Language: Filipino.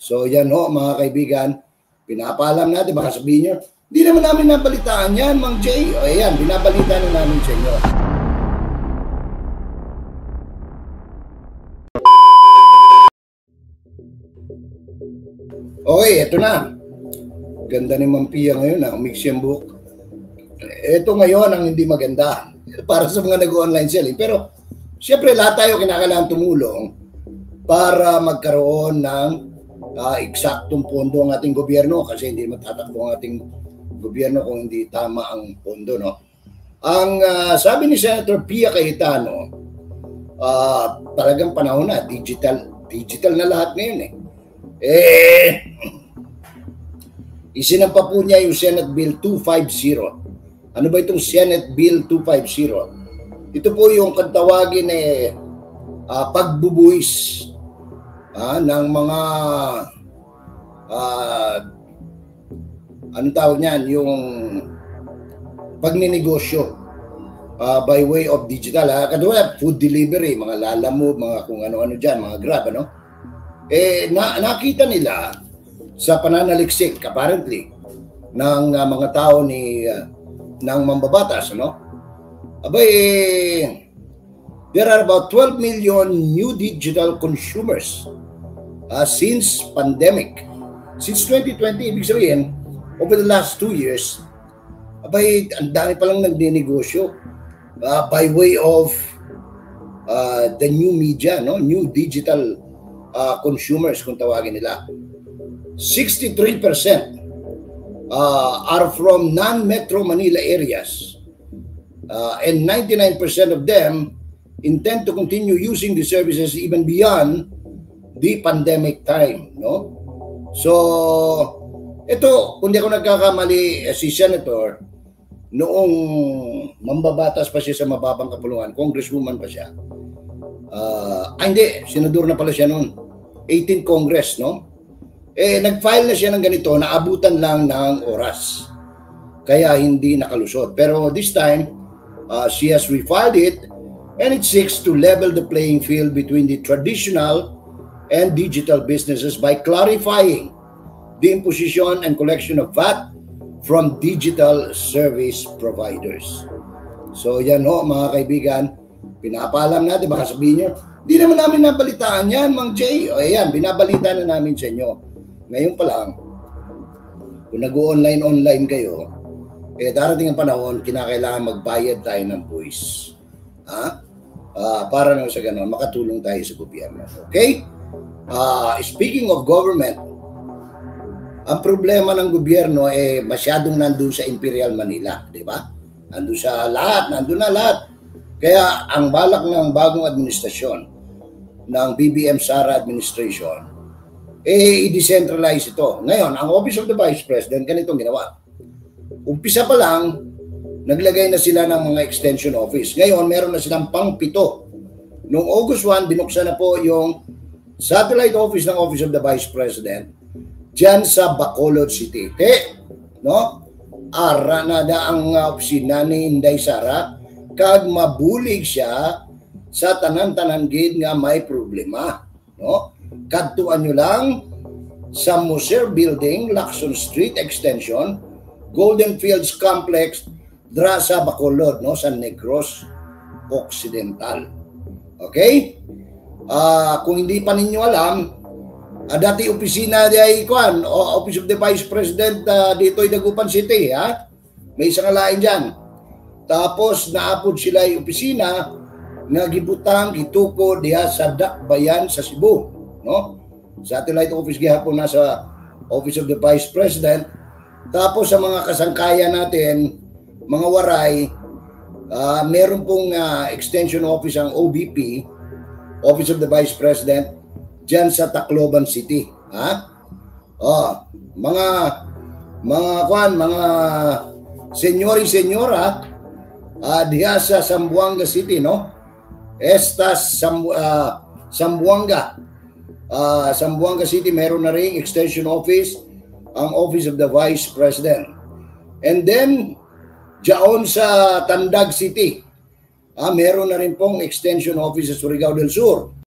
So yan ho mga kaibigan, pinapaalam natin, baka sabihin nyo, hindi naman namin nabalitaan yan, Mang Jay. O ayan, binabalita na namin sa inyo. Okay, eto na. Ganda ni Ma'am Pia ngayon, umix yung book. Ito ngayon ang hindi maganda para sa mga nag-online selling. Pero siyempre lahat tayo kinakailangan tumulong para magkaroon ng eksaktong pondo ang ating gobyerno kasi hindi matatakbo ang ating gobyerno kung hindi tama ang pondo, no? Ang sabi ni Senator Pia Cayetano, talagang panahon na, digital na lahat ngayon isinampa po niya yung Senate Bill 250. Ano ba itong Senate Bill 250? Ito po yung katawagin pagbubuwis ng mga anong tawag niyan, yung pagninegosyo by way of digital. Kadwa food delivery, mga Lalamove, mga kung ano-ano dyan, mga Grab, ano? Nakita nila sa pananaliksik apparently ng mga tao ng mambabatas, no? There are about 12 million new digital consumers since pandemic. Since 2020, ibig sabihin, over the last 2 years, ang dami palang nagninegosyo by way of the new media, no? New digital consumers kung tawagin nila. 63% are from non-Metro Manila areas and 99% of them intend to continue using the services even beyond the pandemic time, no? So ito, kung di ako nagkakamali, si Senator noong mambabatas pa siya sa mababang kapulungan, congresswoman pa siya, hindi, senador na pala siya noon, 18 Congress, no? Nag-file na siya ng ganito, naabutan lang ng oras. Kaya hindi nakalusot. Pero this time, she has refiled it and it seeks to level the playing field between the traditional and digital businesses by clarifying the imposition and collection of VAT from digital service providers. So yan ho mga kaibigan, pinapaalam natin, baka sabihin nyo, hindi naman namin nabalitaan yan, Mang Jay. O ayan, binabalita na namin sa inyo. Ngayon pa lang, kung nag-online kayo, darating ang panahon, kinakailangan magbayad tayo ng buwis. Para naman sa gano'n, makatulong tayo sa gobyerno. Okay? Speaking of government, ang problema ng gobyerno masyadong nandun sa Imperial Manila, di ba? Nandun na lahat. Kaya ang balak ng bagong administrasyon ng BBM Sara administration, i-decentralize ito. Ngayon, ang Office of the Vice President, ganitong ginawa. Umpisa pa lang, naglagay na sila ng mga extension office. Ngayon, meron na silang pang-7. Noong August 1, binuksan na po yung satellite office ng Office of the Vice President dyan sa Bacolod City. No? Ara na ang opisina ni Inday Sara, kag mabulig siya sa tanan-tanan gid nga may problema. No? Kadtuan nyo lang sa Museo Building, Lacson Street Extension, Golden Fields Complex, dra sa Bacolod, no? Sa Negros Occidental. Okay? Kung hindi pa ninyo alam, dati opisina di ay Office of the Vice President dito ay Dagupan City, may isang alain dyan. Tapos naapod sila yung opisina nga gibutang gituko diha sa Dakbayan sa Cebu, no? Satellite office gihapon nasa Office of the Vice President. Tapos sa mga kasangkayan natin, mga waray, meron pong extension office ang OVP, Office of the Vice President, dyan sa Tacloban City. Mga senyora, diha sa Zamboanga City, no? Zamboanga. Zamboanga City, meron na ring extension office ang Office of the Vice President. And then, diyan sa Tandag City, meron na rin pong extension office sa Surigao del Sur.